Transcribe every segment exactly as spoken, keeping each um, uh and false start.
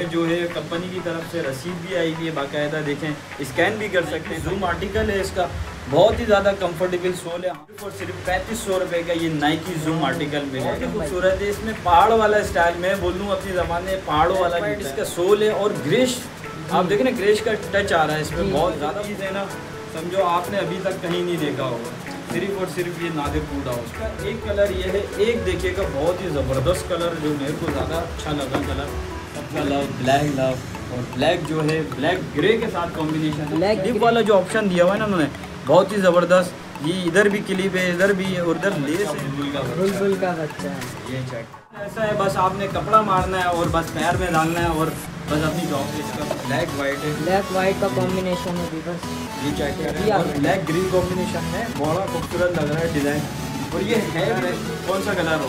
इसमें जो है कंपनी की तरफ से रसीद भी आई हुई है बाकायदा, देखें स्कैन भी कर सकते हैं। जूम आर्टिकल है इसका, बहुत ही ज़्यादा कंफर्टेबल सोल है और सिर्फ पैंतीस सौ रुपये का ये नाइकी जूम आर्टिकल मिलेगा। खूबसूरत है, इसमें पहाड़ वाला स्टाइल में बोल दूँ अपनी ज़माने पहाड़ों वाला इसका सोल है और ग्रेश आप देखें ना, ग्रेश का टच आ रहा है इसमें, बहुत ज़्यादा चीज़ है ना, समझो आपने अभी तक कहीं नहीं देखा होगा, सिर्फ और सिर्फ ये नादिर फूड हाउस का। एक कलर ये है, एक देखिएगा बहुत ही ज़बरदस्त कलर जो मेरे को ज़्यादा अच्छा लगा कलर, सबका लव ब्लैक लव और ब्लैक जो है ब्लैक ग्रे के साथ कॉम्बिनेशन है। स्लीव वाला जो ऑप्शन दिया हुआ है ना उन्होंने, बहुत ही ज़बरदस्त, ये इधर भी क्लिप है, इधर भी है और इधर लेस है, बुलबुल का बच्चा है ये। चेक ऐसा है, बस आपने कपड़ा मारना है और बस पैर में डालना है और बस अपनी जॉब पे। इसका ब्लैक वाइट है, ब्लैक वाइट का कॉम्बिनेशन है बस, ये चेक करें, और ब्लैक ग्रीन कॉम्बिनेशन है, बड़ा खूबसूरत लग रहा है डिज़ाइन। और ये है कौन सा कलर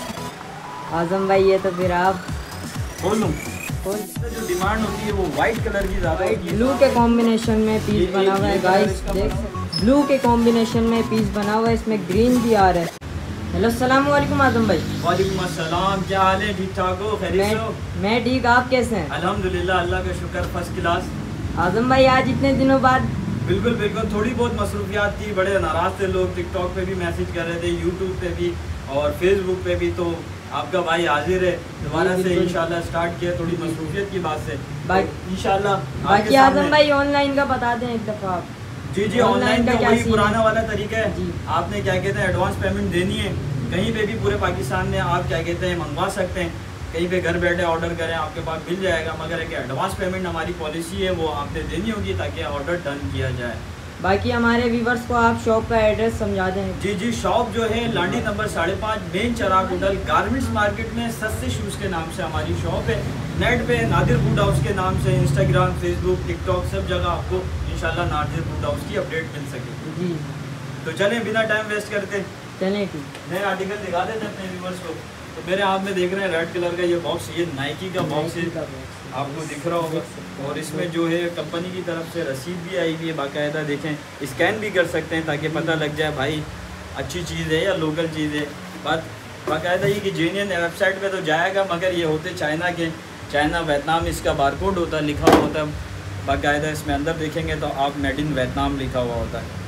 होगा आजम भाई? ये तो फिर आप खोल लूँ। जो डिमांड होती है वो वाइट कलर की ज़्यादा होती है। ब्लू के कॉम्बिनेशन में पीस बना हुआ है गाइस, देख सकते, ब्लू के कॉम्बिनेशन में पीस बना हुआ है, इसमें ग्रीन भी आ रहा है। हेलो अस्सलाम वालेकुम आजम भाई। वालेकुम अस्सलाम, क्या हाल है? ठीक ठाक हो? खैरियत हो? मैं ठीक, आप कैसे हैं? अल्हम्दुलिल्लाह, अल्लाह का शुक्र, फर्स्ट क्लास। आजम भाई आज इतने दिनों बाद? बिल्कुल बिल्कुल, थोड़ी बहुत मसरूफियात थी, बड़े नाराज़ थे लोग, टिकटॉक पे भी मैसेज कर रहे थे, यूट्यूब पे भी और फेसबुक पे भी, तो आपका भाई हाजिर है दोबारा से इंशाल्लाह स्टार्ट किया, थोड़ी मसरूफियत की बात से इंशाल्लाह। बाकी आजम भाई ऑनलाइन का बता दें एक दफ़ा आप। जी जी, ऑनलाइन का वही पुराना वाला तरीका है, आपने क्या कहते हैं एडवांस पेमेंट देनी है, कहीं पे भी पूरे पाकिस्तान में आप क्या कहते हैं मंगवा सकते हैं, कहीं पे घर बैठे ऑर्डर करें आपके पास मिल जाएगा, मगर एक एडवांस पेमेंट हमारी पॉलिसी है, वो आपने देनी होगी ताकि ऑर्डर डन किया जाए। बाकी हमारे व्यूवर्स को आप शॉप का एड्रेस समझा दें। जी जी, शॉप जो है लांडी नंबर साढ़े पाँच main Chiragh hotel garments market में सस्ते शूज़ के नाम से हमारी शॉप है। नेट पे नादिर फूड हाउस के नाम से इंस्टाग्राम, फेसबुक, टिकटॉक सब जगह आपको इंशाल्लाह नादिर फूड हाउस की अपडेट मिल सके। जी, तो चलें बिना टाइम वेस्ट करते चलें ठीक नए आर्टिकल दिखा देते हैं अपने व्यूवर्स को। तो मेरे हाथ में देख रहे हैं रेड कलर का ये बॉक्स, ये नाइकी का बॉक्स है, आपको दिख रहा होगा, और इसमें जो है कंपनी की तरफ से रसीद भी आई हुई है बाकायदा, देखें स्कैन भी कर सकते हैं ताकि पता लग जाए भाई अच्छी चीज़ है या लोकल चीज़ है। बात बाकायदा ये कि जेन्युइन वेबसाइट पे तो जाएगा, मगर ये होते चाइना के, चाइना वियतनाम इसका बारकोड होता है, लिखा हुआ होता है बाकायदा, इसमें अंदर देखेंगे तो आप मेड इन वियतनाम लिखा हुआ होता है,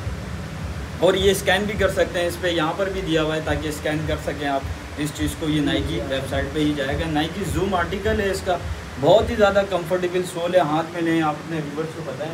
और ये स्कैन भी कर सकते हैं, इस पर यहाँ पर भी दिया हुआ है ताकि स्कैन कर सकें आप इस चीज़ को। ये नाइकी वेबसाइट पे ही जाएगा, नाइकी जूम आर्टिकल है इसका, बहुत ही ज़्यादा कंफर्टेबल सोल है, हाथ में लें, आप अपने व्यूवर्स को बताएं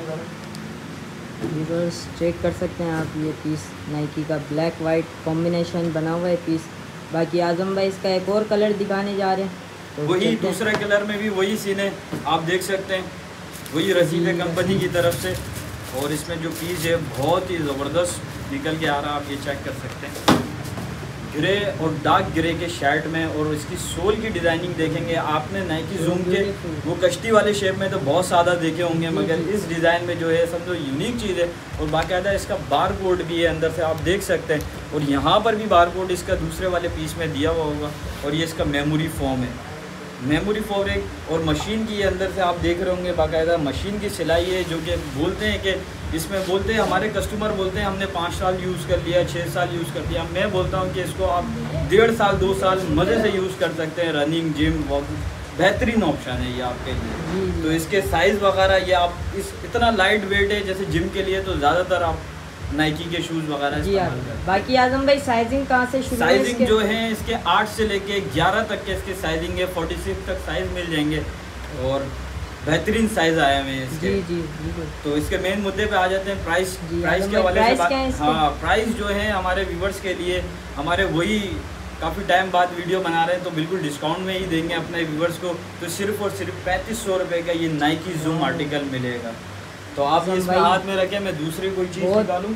ज़रा। व्यूवर्स चेक कर सकते हैं आप, ये पीस नाइकी का ब्लैक वाइट कॉम्बिनेशन बना हुआ है पीस। बाकी आजम भाई इसका एक और कलर दिखाने जा रहे हैं, तो वही दूसरे कलर में भी वही सीन है, आप देख सकते हैं, वही रसीद है कंपनी की तरफ से, और इसमें जो पीस है बहुत ही ज़बरदस्त निकल के आ रहा है, आप ये चेक कर सकते हैं, ग्रे और डार्क ग्रे के शर्ट में, और इसकी सोल की डिज़ाइनिंग देखेंगे आपने नाइकी जूम के वो कश्ती वाले शेप में तो बहुत सादा देखे होंगे, मगर इस डिज़ाइन में जो है समझो यूनिक चीज़ है, और बाकायदा इसका बार कोड भी है अंदर से आप देख सकते हैं, और यहाँ पर भी बार कोड इसका दूसरे वाले पीस में दिया हुआ होगा, और ये इसका मेमोरी फॉर्म है, मेमोरी फॉर्म, और मशीन की अंदर से आप देख रहे होंगे बाकायदा मशीन की सिलाई है, जो कि बोलते हैं कि इसमें बोलते हैं हमारे कस्टमर बोलते हैं हमने पाँच साल यूज़ कर लिया, छः साल यूज़ कर लिया, मैं बोलता हूँ कि इसको आप डेढ़ साल दो साल मज़े से यूज़ कर सकते हैं, रनिंग, जिम, वॉकिंग, बेहतरीन ऑप्शन है ये आपके लिए। तो इसके साइज़ वगैरह ये आप इस इतना लाइट वेट है, जैसे जिम के लिए तो ज़्यादातर आप नाइकी के शूज़ वगैरह इस्तेमाल करते हैं। बाकी आजम भाई साइजिंग कहाँ से शुरू है? साइजिंग जो है इसके आठ से लेके ग्यारह तक के इसके साइजिंग है, फोर्टी सिक्स तक साइज़ मिल जाएंगे, और बेहतरीन साइज़ आया हुए हैं इसके। जी जी, तो इसके मेन मुद्दे पे आ जाते हैं, प्राइस प्राइस के हवाले से बात। हाँ, प्राइस जो है हमारे व्यूवर्स के लिए, हमारे वही काफ़ी टाइम बाद वीडियो बना रहे हैं तो बिल्कुल डिस्काउंट में ही देंगे अपने व्यूवर्स को, तो सिर्फ और सिर्फ पैंतीस सौ रुपये का ये नाइकी जूम आर्टिकल मिलेगा। तो आप इसमें हाथ में रखें, मैं दूसरी कोई चीज़ निकालूँ,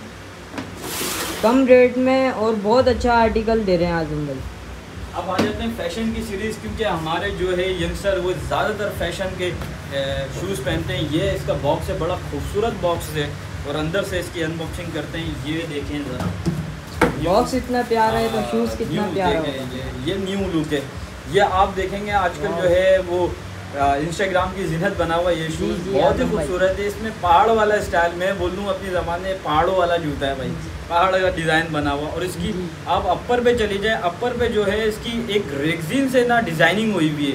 कम रेट में और बहुत अच्छा आर्टिकल दे रहे हैं आजम भाई। अब आ जाते हैं फैशन की सीरीज़, क्योंकि हमारे जो है यंगस्टर वो ज़्यादातर फैशन के शूज़ पहनते हैं। ये इसका बॉक्स है, बड़ा खूबसूरत बॉक्स है, और अंदर से इसकी अनबॉक्सिंग करते हैं, ये देखें ज़रा, बॉक्स इतना प्यारा है तो शूज़ कितना प्यारा है, ये ये न्यू लुक है। ये आप देखेंगे आजकल जो है वो इंस्टाग्राम की जिन्नत बना हुआ ये शूज़ बहुत ही खूबसूरत है, इसमें पहाड़ वाला स्टाइल में बोल लूँ अपनी ज़माने पहाड़ों वाला जूता है भाई, पहाड़ का डिज़ाइन बना हुआ, और इसकी आप अपर पे चली जाए, अपर पे जो है इसकी एक रेक्सिन से ना डिज़ाइनिंग हुई हुई है,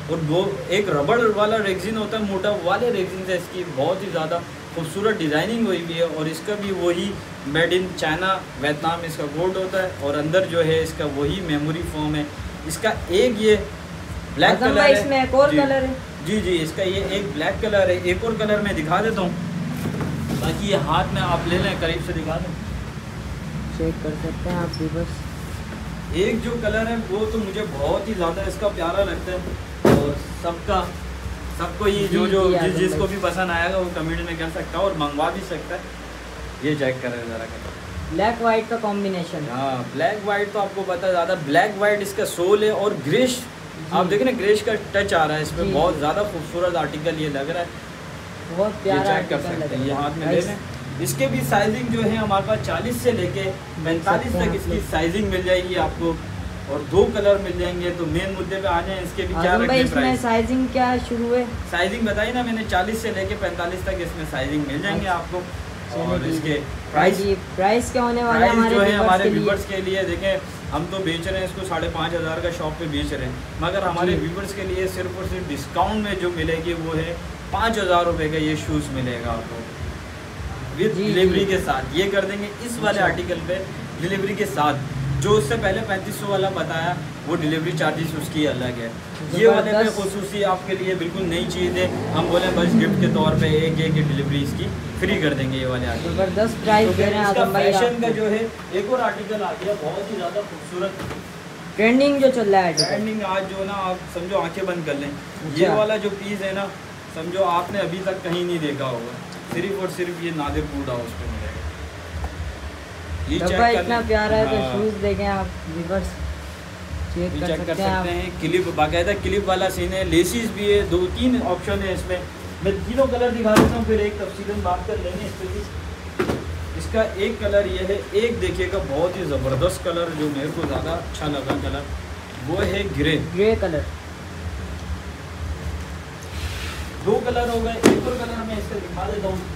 और वो एक रबड़ वाला रेक्सिन होता है मोटा वाले रेक्सिन से इसकी बहुत ही ज़्यादा खूबसूरत डिज़ाइनिंग हुई हुई है। और इसका भी वही मेड इन चाइना वियतनाम इसका कोड होता है और अंदर जो है इसका वही मेमोरी फोम है। इसका एक ये ब्लैक कलर है, इसमें एक और कलर है जी जी इसका ये एक ब्लैक कलर है। एक और कलर मैं दिखा देता हूँ ताकि ये हाथ में आप ले लें, करीब से दिखा दें, चेक कर सकते हैं आप भी। बस एक जो कलर है वो तो मुझे बहुत ही ज़्यादा इसका प्यारा लगता है और सबका सबको ये जो जो जिस जिसको भी पसंद आएगा वो कमेंट में कर सकता है और मंगवा भी सकता है। ये चेक करें ज़रा कलर, ब्लैक वाइट का कॉम्बिनेशन। हाँ ब्लैक वाइट तो आपको पता है ज़्यादा ब्लैक वाइट इसका सोल है और ग्रेश आप देखें ना ग्रेश का टच आ रहा है इसमें, बहुत ज़्यादा खूबसूरत आर्टिकल ये लग रहा है, बहुत प्यारा चेक कर सकते हैं। ये हाथ में ले लें। इसके भी साइजिंग जो है हमारे पास चालीस से लेके पैंतालीस तक इसकी साइजिंग मिल जाएगी आपको और दो कलर मिल जाएंगे। तो मेन मुद्दे पे आ जाए, इसके भी क्या रखने प्राइस, साइजिंग क्या शुरू है? साइजिंग बताई ना मैंने, चालीस से लेके पैंतालीस तक इसमें साइजिंग मिल जाएंगे आपको। और इसके प्राइस प्राइस क्या होने वाला है हमारे जो है हमारे व्यूवर्स के लिए? देखें हम तो बेच रहे हैं इसको साढ़े पाँच हज़ार का शॉप पे बेच रहे हैं, मगर हमारे व्यूवर्स के लिए सिर्फ और सिर्फ डिस्काउंट में जो मिलेगी वो है पाँच हज़ार रुपये का ये शूज़ मिलेगा आपको विद डिलीवरी के साथ। ये कर देंगे इस वाले आर्टिकल पे डिलीवरी के साथ। जो उससे पहले पैंतीस सौ वाला बताया वो डिलीवरी चार्जेस उसकी अलग है। ये वाले पे खुसूसी आपके लिए बिल्कुल नई चीज़ है, हम बोले बस गिफ्ट के तौर पे एक एक डिलीवरी इसकी फ्री कर देंगे ये वाले आर्टिकल। जबरदस्त प्राइस दे रहे हैं फैशन का जो है एक और आर्टिकल आ गया बहुत ही ज़्यादा खूबसूरत, ट्रेंडिंग जो चल रहा है। ट्रेंडिंग आज जो ना आप समझो आंखें बंद कर लें, ये वाला जो पीस है ना समझो आपने अभी तक कहीं नहीं देखा होगा, सिर्फ और सिर्फ ये नादिर फूड हाउस पे मिलेगा। ये डब्बा इतना प्यारा है तो शूज देखें आप व्यूअर्स, चेक कर, चेक कर सकते सकते हैं। क्लिप बाकायदा क्लिप वाला सीन है, लेसिस भी है, दो तीन ऑप्शन है इसमें। मैं तीनों कलर दिखा देता हूँ फिर एक तफसीलन बात कर लेंगे इस पर। इसका एक कलर ये है, एक देखिएगा बहुत ही ज़बरदस्त कलर जो मेरे को ज़्यादा अच्छा लगा कलर वो है ग्रे ग्रे कलर। दो कलर हो गए, एक और कलर मैं इसका दिखा देता हूँ।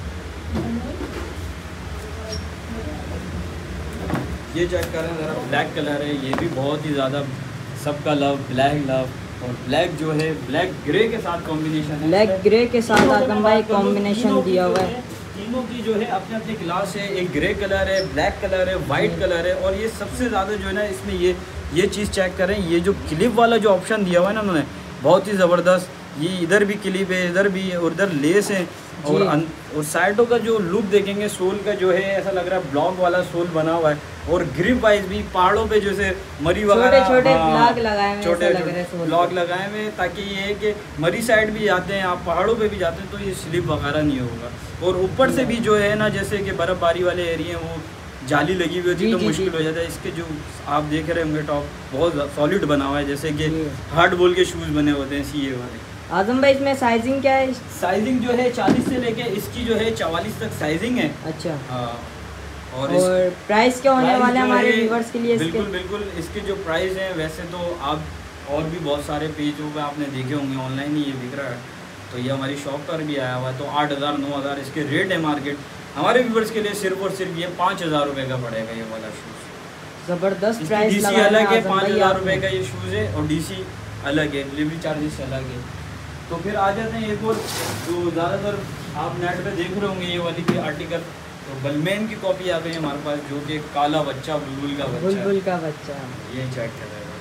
ये चेक करें ज़रा, ब्लैक कलर है, ये भी बहुत ही ज़्यादा सबका लव, ब्लैक लव। और ब्लैक जो है ब्लैक ग्रे के साथ कॉम्बिनेशन है, ब्लैक ग्रे के साथ आजम भाई कॉम्बिनेशन दिया हुआ है। तीनों की जो है अपने अपने क्लास है, एक ग्रे कलर है, ब्लैक कलर है, वाइट कलर है। और ये सबसे ज़्यादा जो है ना इसमें ये ये चीज़ चेक करें, ये जो क्लिप वाला जो ऑप्शन दिया हुआ है ना उन्होंने बहुत ही ज़बरदस्त। ये इधर भी क्लिप है, इधर भी है और इधर लेस है। और और साइडों का जो लुक देखेंगे सोल का जो है ऐसा लग रहा है ब्लॉक वाला सोल बना हुआ है। और ग्रिप वाइज भी पहाड़ों पे जैसे मरी वगैरह छोटे ब्लॉक लगाए हुए, छोटे ब्लॉक लगाए हुए ताकि ये है कि मरी साइड भी जाते हैं आप, पहाड़ों पे भी जाते हैं तो ये स्लिप वगैरह नहीं होगा। और ऊपर से भी जो है ना जैसे कि बर्फ़बारी वाले एरिया वो जाली लगी हुई होती है तो मुश्किल हो जाता है। इसके जो आप देख रहे होंगे टॉप बहुत सॉलिड बना हुआ है, जैसे कि हार्ड बोल के शूज़ बने होते हैं सी ए वाले। आजम भाई इसमें साइजिंग क्या है? साइजिंग जो है चालीस से लेके इसकी जो है चवालीस तक साइजिंग है। अच्छा हाँ। और, और प्राइस क्या होने वाला है हमारे व्यूअर्स के लिए? बिल्कुल इसके? बिल्कुल इसके जो प्राइस हैं वैसे तो आप और भी बहुत सारे पेजों पे आपने देखे होंगे, ऑनलाइन ही ये बिक रहा है, तो ये हमारी शॉप पर भी आया हुआ है। तो आठ हज़ार नौ हज़ार इसके रेट है मार्केट। हमारे व्यूअर्स के लिए सिर्फ और सिर्फ ये पाँच हज़ार रुपये का पड़ेगा ये वाला शूज़। ज़बरदस्त प्राइस डी सी अलग है, पाँच हज़ार रुपये का ये शूज़ है और डी सी अलग है, डिलीवरी चार्जेस अलग है। तो फिर आ जाते हैं एक और जो ज़्यादातर आप नेट पे देख रहे होंगे ये वाली की आर्टिकल, तो बलमेन की कॉपी आ गई है हमारे पास जो कि काला बच्चा बुलबुल का बच्चा बुलबुल का बच्चा ये चेक कर रहे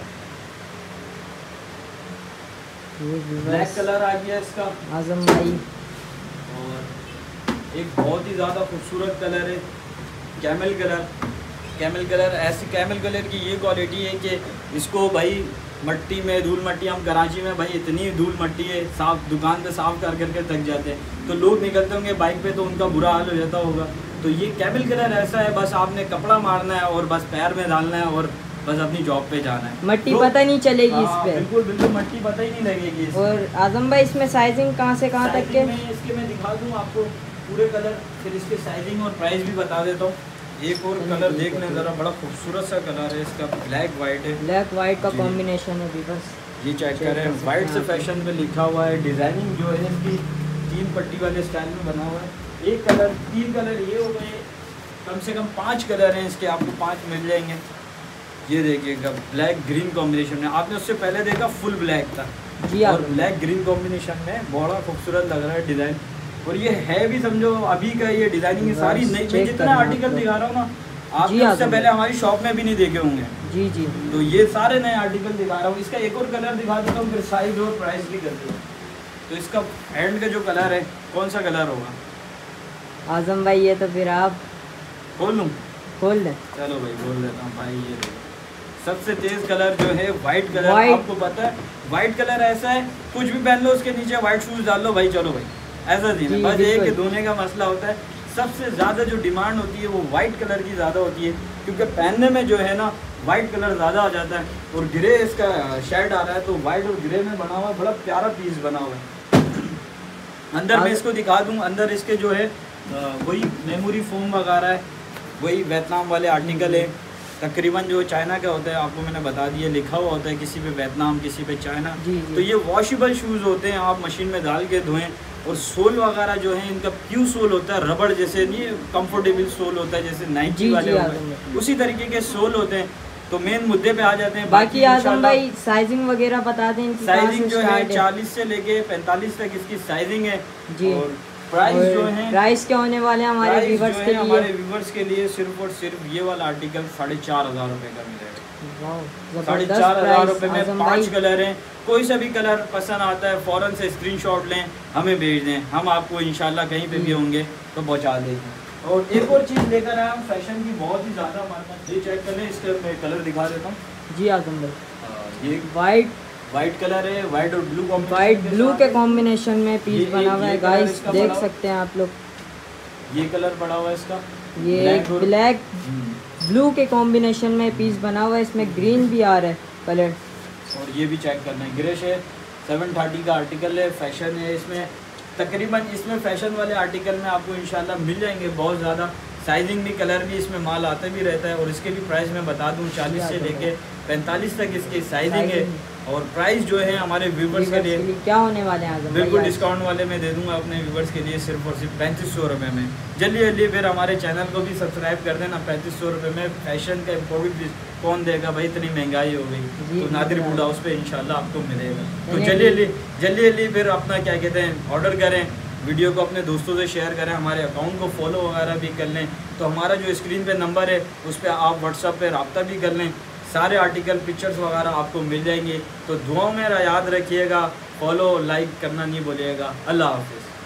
हैं। ब्लैक कलर आ गया इसका आजम भाई, और एक बहुत ही ज़्यादा खूबसूरत कलर है कैमल कलर। कैमल कलर ऐसी कैमल कलर की ये क्वालिटी है कि इसको भाई मट्टी में धूल मट्टी, हम कराची में भाई इतनी धूल मट्टी है, साफ दुकान पे साफ कर करके थक जाते हैं, तो लोग निकलते होंगे बाइक पे तो उनका बुरा हाल हो जाता होगा। तो ये कैमल कलर ऐसा है, बस आपने कपड़ा मारना है और बस पैर में डालना है और बस अपनी जॉब पे जाना है, मट्टी तो, पता नहीं चलेगी इस पे। बिल्कुल बिल्कुल मट्टी पता ही नहीं लगेगी। और आजम भाई इसमें साइजिंग कहाँ से कहाँ तक के? मैं इसके मैं दिखा दूँ आपको पूरे कलर, फिर इसके साइजिंग और प्राइस भी बता देता हूँ। एक और कलर देख लें ज़रा, बड़ा खूबसूरत सा कलर है इसका, ब्लैक वाइट है, ब्लैक वाइट का कॉम्बिनेशन है बस ये चेक करें। वाइट से फैशन पे लिखा हुआ है, डिज़ाइनिंग जो है इसकी तीन पट्टी वाले स्टाइल में बना हुआ है। एक कलर, तीन कलर ये हो गए, कम से कम पाँच कलर हैं इसके, आपको पाँच मिल जाएंगे। ये देखिएगा ब्लैक ग्रीन कॉम्बिनेशन में, आपने उससे पहले देखा फुल ब्लैक था, जी और ब्लैक ग्रीन कॉम्बिनेशन में बड़ा खूबसूरत लग रहा है डिज़ाइन। और ये है भी समझो अभी का ये डिज़ाइनिंग सारी नई, मैं जितना आर्टिकल दिखा रहा हूँ ना आप उससे पहले हमारी शॉप में भी नहीं देखे होंगे। जी जी। तो ये सारे नए आर्टिकल दिखा रहा हूँ। इसका एक और कलर दिखा देता हूँ, फिर साइज और प्राइस भी कर दूँ। तो इसका एंड का जो कलर है कौन सा कलर होगा आजम भाई? ये तो फिर आप खोल लूँ? खोल दें। चलो भाई खोल देता हूँ भाई। ये देखो सबसे तेज कलर जो है वाइट कलर। White। आपको पता है वाइट कलर ऐसा है कुछ भी पहन लो उसके नीचे वाइट शूज डाल लो भाई, चलो भाई ऐसा दिन है। बस एक धोने का मसला होता है। सबसे ज़्यादा जो डिमांड होती है वो वाइट कलर की ज़्यादा होती है, क्योंकि पहनने में जो है ना वाइट कलर ज़्यादा आ जाता है। और ग्रे इसका शेड आ रहा है तो वाइट और ग्रे में बना हुआ बड़ा प्यारा पीस बना हुआ है। अंदर मैं इसको दिखा दूँ, अंदर इसके जो है वही मेमोरी फोम वगैरह है, वही वियतनाम वाले आर्टिकल है। तकरीबन जो चाइना के होते हैं आपको मैंने बता दिया, लिखा हुआ होता है किसी पे वियतनाम किसी पे चाइना। तो ये वॉशेबल शूज़ होते हैं, आप मशीन में डाल के धोएं। और सोल वगैरह जो है इनका प्यू सोल होता है, रबड़ जैसे नहीं कंफर्टेबल सोल होता है जैसे नाइकी वाले होते हैं उसी तरीके के सोल होते हैं। तो मेन मुद्दे पे आ जाते हैं। बाकी आजम भाई साइजिंग वगैरह बता दें। साइजिंग जो है चालीस से लेके पैंतालीस तक इसकी साइजिंग है जी। और प्राइस जो है प्राइस क्या होने वाले हैं हमारे व्यूअर्स के लिए? हमारे व्यूअर्स के लिए सिर्फ और सिर्फ ये वाला आर्टिकल साढ़े चार हजार रुपए का मिलेगा। साढ़े चार हजार रुपए में पांच कलर हैं। कोई सा भी कलर पसंद आता है फौरन से स्क्रीनशॉट लें, हमें भेज दें, हम आपको इंशाल्लाह कहीं पे भी होंगे तो पहुंचा देंगे। और एक और चीज़ लेकर आया हूँ फैशन की बहुत ही ज़्यादा हमारे पास। ये चेक कर लें, इसका मैं कलर दिखा देता हूँ जी आजम भाई। ये वाइट वाइट कलर है, वाइट और ब्लू कॉम्बिनेशन, वाइट ब्लू के कॉम्बिनेशन में पीस बना हुआ है गाइस, देख सकते हैं आप लोग। ये कलर पड़ा हुआ है इसका, ये ब्लैक ब्लू के कॉम्बिनेशन में पीस बना हुआ है, इसमें ग्रीन भी आ रहा है कलर। और ये भी चेक करना है, ग्रेश है, सेवन थर्टी का आर्टिकल है, फैशन है इसमें। तकरीबन इसमें फैशन वाले आर्टिकल में आपको इंशाल्लाह मिल जाएंगे बहुत ज़्यादा। साइजिंग भी कलर भी इसमें माल आता भी रहता है। और इसके भी प्राइस मैं बता दूं चालीस से लेके पैंतालीस तक इसकी साइजिंग है। और प्राइस जो है हमारे व्यूवर्स के लिए क्या होने वाले हैं बिल्कुल डिस्काउंट वाले में दे दूंगा अपने व्यूवर्स के लिए सिर्फ और सिर्फ पैंतीस सौ रुपये में। जल्दी जल्दी फिर हमारे चैनल को भी सब्सक्राइब कर देना। पैंतीस सौ रुपये में फैशन का इम्पोर्टेड कौन देगा भाई, इतनी महंगाई हो गई। तो नादिर बूढ़ा उस पर इंशाल्लाह आपको मिलेगा। तो जल्दी जल्दी जल्दी जल्दी फिर अपना क्या कहते हैं ऑर्डर करें, वीडियो को अपने दोस्तों से शेयर करें, हमारे अकाउंट को फॉलो वगैरह भी कर लें। तो हमारा जो स्क्रीन पे नंबर है उस पर आप व्हाट्सएप पे रब्ता भी कर लें, सारे आर्टिकल पिक्चर्स वगैरह आपको मिल जाएंगे। तो दुआओं में याद रखिएगा, फॉलो लाइक करना नहीं भूलिएगा। अल्लाह हाफिज़।